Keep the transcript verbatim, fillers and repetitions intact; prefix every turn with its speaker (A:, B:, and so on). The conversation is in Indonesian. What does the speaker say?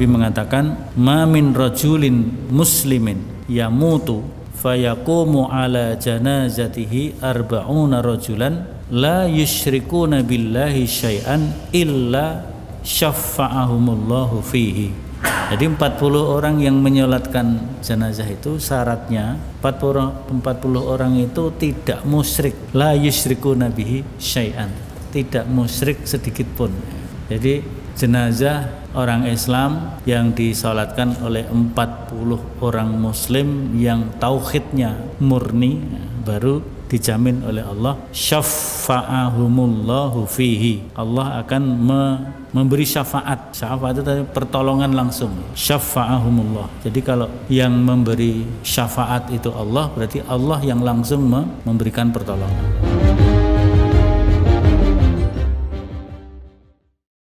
A: Nabi mengatakan, ma min rajulin muslimin yamutu fayaqumu ala janazatihi arba'una rajulan la yusyrikuna billahi syai'an illa syafa'ahumullahu fihi. Jadi empat puluh orang yang menyolatkan jenazah itu syaratnya empat puluh orang itu tidak musyrik, la yusyrikuna bihi syai'an, tidak musyrik sedikit pun. Jadi jenazah orang Islam yang disolatkan oleh empat puluh orang muslim yang tauhidnya murni, baru dijamin oleh Allah syafa'ahumullahu fihi. Allah akan me memberi syafaat. Syafaat itu tadi pertolongan langsung. Syafa'ahumullah. Jadi kalau yang memberi syafaat itu Allah, berarti Allah yang langsung memberikan pertolongan.